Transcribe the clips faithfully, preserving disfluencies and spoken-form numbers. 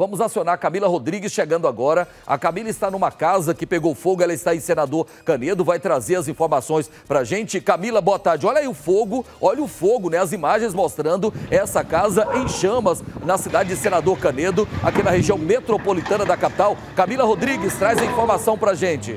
Vamos acionar a Camila Rodrigues chegando agora. A Camila está numa casa que pegou fogo, ela está em Senador Canedo, vai trazer as informações pra gente. Camila, boa tarde. Olha aí o fogo, olha o fogo, né? As imagens mostrando essa casa em chamas na cidade de Senador Canedo, aqui na região metropolitana da capital. Camila Rodrigues traz a informação pra gente.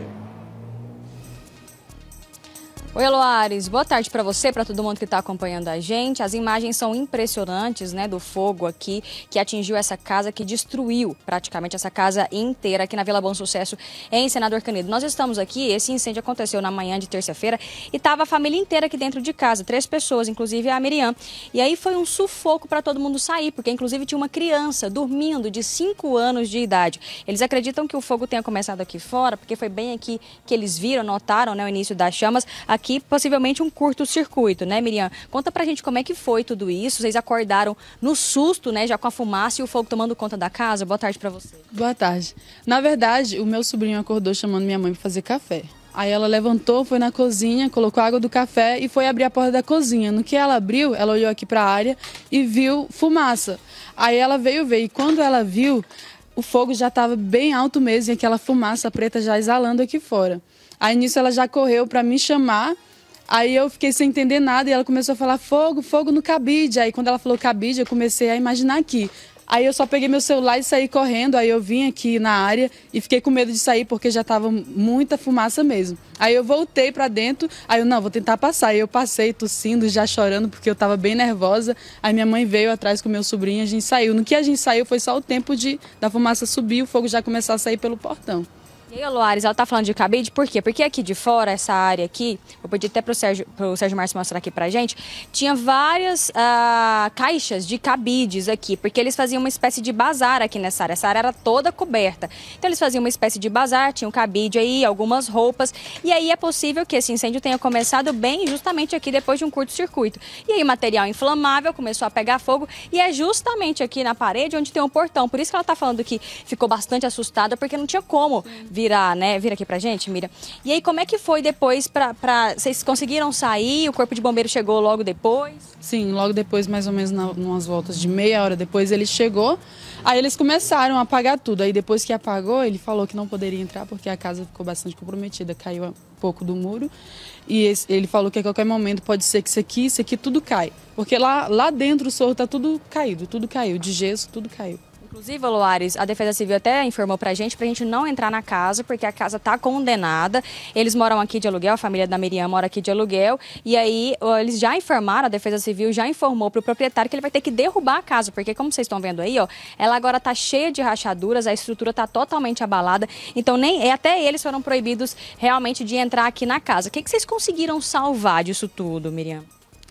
Oi, Loares, boa tarde para você, para todo mundo que está acompanhando a gente. As imagens são impressionantes, né, do fogo aqui que atingiu essa casa, que destruiu praticamente essa casa inteira aqui na Vila Bom Sucesso, em Senador Canedo. Nós estamos aqui, esse incêndio aconteceu na manhã de terça-feira e estava a família inteira aqui dentro de casa, três pessoas, inclusive a Miriam. E aí foi um sufoco para todo mundo sair, porque inclusive tinha uma criança dormindo de cinco anos de idade. Eles acreditam que o fogo tenha começado aqui fora, porque foi bem aqui que eles viram, notaram, né, o início das chamas. Aqui Aqui, possivelmente um curto-circuito, né, Miriam? Conta pra gente como é que foi tudo isso. Vocês acordaram no susto, né, já com a fumaça e o fogo tomando conta da casa. Boa tarde pra você. Boa tarde. Na verdade, o meu sobrinho acordou chamando minha mãe pra fazer café. Aí ela levantou, foi na cozinha, colocou água do café e foi abrir a porta da cozinha. No que ela abriu, ela olhou aqui pra área e viu fumaça. Aí ela veio ver e quando ela viu, o fogo já estava bem alto mesmo e aquela fumaça preta já exalando aqui fora. Aí nisso ela já correu para me chamar, aí eu fiquei sem entender nada e ela começou a falar fogo, fogo no cabide. Aí quando ela falou cabide, eu comecei a imaginar aqui. Aí eu só peguei meu celular e saí correndo, aí eu vim aqui na área e fiquei com medo de sair porque já estava muita fumaça mesmo. Aí eu voltei para dentro, aí eu não, vou tentar passar. Aí eu passei tossindo, já chorando porque eu estava bem nervosa. Aí minha mãe veio atrás com meu sobrinho e a gente saiu. No que a gente saiu foi só o tempo de da fumaça subir, o fogo já começar a sair pelo portão. E aí, Loares, ela tá falando de cabide, por quê? Porque aqui de fora, essa área aqui, vou pedir até pro Sérgio, pro Sérgio Márcio mostrar aqui pra gente, tinha várias uh, caixas de cabides aqui, porque eles faziam uma espécie de bazar aqui nessa área, essa área era toda coberta. Então eles faziam uma espécie de bazar, tinha um cabide aí, algumas roupas, e aí é possível que esse incêndio tenha começado bem justamente aqui depois de um curto-circuito. E aí material inflamável começou a pegar fogo, e é justamente aqui na parede onde tem um portão, por isso que ela tá falando que ficou bastante assustada, porque não tinha como vir virar, né? Vira aqui pra gente, Miriam. E aí, como é que foi depois pra, pra... Vocês conseguiram sair? O corpo de bombeiro chegou logo depois? Sim, logo depois, mais ou menos na, umas voltas de meia hora depois, ele chegou. Aí eles começaram a apagar tudo. Aí depois que apagou, ele falou que não poderia entrar porque a casa ficou bastante comprometida, caiu um pouco do muro. E esse, ele falou que a qualquer momento pode ser que isso aqui, isso aqui tudo cai. Porque lá, lá dentro o sorro tá tudo caído, tudo caiu, de gesso, tudo caiu. Inclusive, Loares, a Defesa Civil até informou pra gente, pra gente não entrar na casa, porque a casa tá condenada. Eles moram aqui de aluguel, a família da Miriam mora aqui de aluguel. E aí, eles já informaram, a Defesa Civil já informou pro proprietário que ele vai ter que derrubar a casa, porque como vocês estão vendo aí, ó, ela agora tá cheia de rachaduras, a estrutura tá totalmente abalada. Então, nem até eles foram proibidos realmente de entrar aqui na casa. O que, que vocês conseguiram salvar disso tudo, Miriam?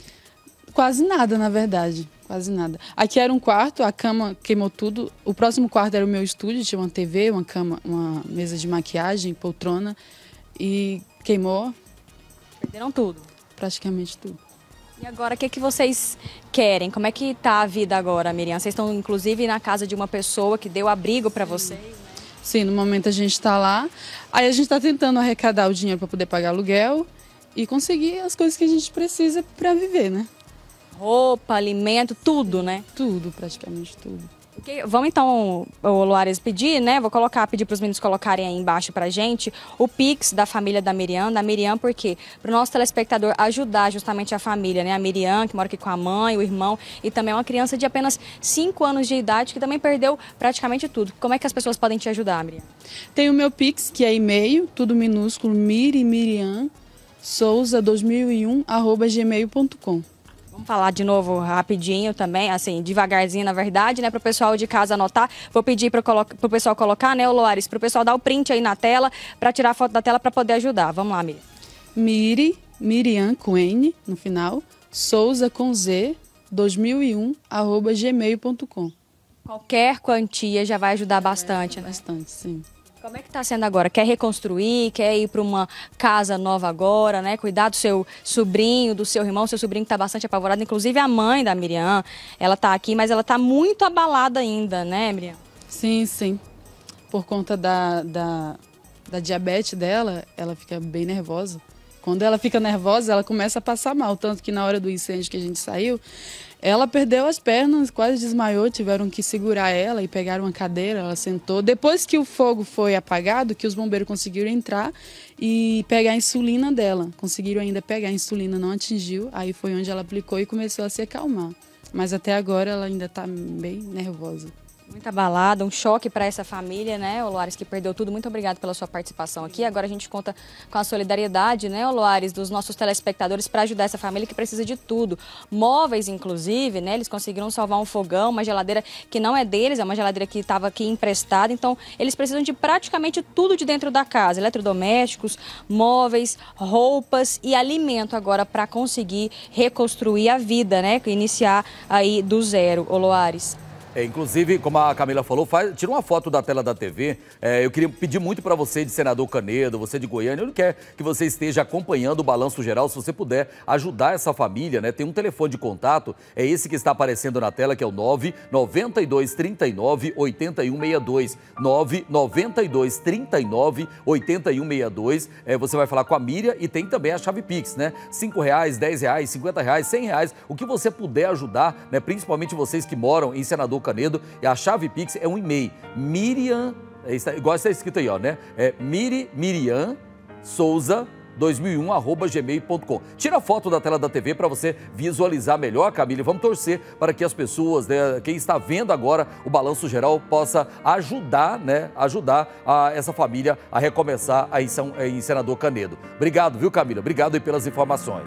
Quase nada, na verdade. Quase nada. Aqui era um quarto, a cama queimou tudo. O próximo quarto era o meu estúdio, tinha uma T V, uma cama, uma mesa de maquiagem, poltrona e queimou. Perderam tudo? Praticamente tudo. E agora, o que, que vocês querem? Como é que tá a vida agora, Miriam? Vocês estão, inclusive, na casa de uma pessoa que deu abrigo para vocês, né? Sim, no momento a gente está lá. Aí a gente está tentando arrecadar o dinheiro para poder pagar aluguel e conseguir as coisas que a gente precisa para viver, né? Roupa, alimento, tudo, né? Tudo, praticamente tudo. Okay, vamos então, o Loares, pedir, né? Vou colocar, pedir para os meninos colocarem aí embaixo pra gente o Pix da família da Miriam, da Miriam, porque para o nosso telespectador ajudar justamente a família, né? A Miriam, que mora aqui com a mãe, o irmão, e também uma criança de apenas cinco anos de idade, que também perdeu praticamente tudo. Como é que as pessoas podem te ajudar, Miriam? Tem o meu Pix, que é e-mail, tudo minúsculo, miri miriam souza dois mil e um arroba gmail ponto com. Vamos falar de novo rapidinho também, assim, devagarzinho, na verdade, né, para o pessoal de casa anotar. Vou pedir para o pessoal colocar, né, o Loares, para o pessoal dar o print aí na tela, para tirar a foto da tela para poder ajudar. Vamos lá, Miriam. Miri, Miriam com N no final, Souza com Z, dois mil e um, arroba gmail ponto com. Qualquer quantia já vai ajudar bastante, né? Bastante, sim. Como é que está sendo agora? Quer reconstruir? Quer ir para uma casa nova agora, né? Cuidar do seu sobrinho, do seu irmão, seu sobrinho que está bastante apavorado. Inclusive a mãe da Miriam, ela está aqui, mas ela está muito abalada ainda, né, Miriam? Sim, sim. Por conta da, da, da diabetes dela, ela fica bem nervosa. Quando ela fica nervosa, ela começa a passar mal. Tanto que na hora do incêndio que a gente saiu, ela perdeu as pernas, quase desmaiou, tiveram que segurar ela e pegaram uma cadeira, ela sentou. Depois que o fogo foi apagado, que os bombeiros conseguiram entrar e pegar a insulina dela. Conseguiram ainda pegar a insulina, não atingiu. Aí foi onde ela aplicou e começou a se acalmar. Mas até agora ela ainda está bem nervosa. Muito abalada, um choque para essa família, né, Oloares, que perdeu tudo. Muito obrigado pela sua participação aqui. Agora a gente conta com a solidariedade, né, Oloares, dos nossos telespectadores para ajudar essa família que precisa de tudo. Móveis, inclusive, né, eles conseguiram salvar um fogão, uma geladeira que não é deles, é uma geladeira que estava aqui emprestada. Então, eles precisam de praticamente tudo de dentro da casa, eletrodomésticos, móveis, roupas e alimento agora para conseguir reconstruir a vida, né, iniciar aí do zero, Oloares. É, inclusive, como a Camila falou, faz, tira uma foto da tela da T V. É, eu queria pedir muito para você de Senador Canedo, você de Goiânia, eu não quero que você esteja acompanhando o Balanço Geral, se você puder ajudar essa família, né? Tem um telefone de contato, é esse que está aparecendo na tela, que é o nove nove dois, três nove, oito um seis dois. nove nove dois, três nove, oito um seis dois. É, você vai falar com a Miriam e tem também a chave Pix, né? cinco reais, dez reais, cinquenta reais, cem reais, o que você puder ajudar, né? Principalmente vocês que moram em Senador Canedo, e a chave Pix é um e-mail, Miriam, igual está escrito aí, ó, né? É Miri, Miriam Souza dois mil e um arroba gmail ponto com. Tira a foto da tela da T V para você visualizar melhor, Camila, e vamos torcer para que as pessoas, né, quem está vendo agora o Balanço Geral, possa ajudar, né, ajudar a essa família a recomeçar aí em Senador Canedo. Obrigado, viu, Camila? Obrigado aí pelas informações.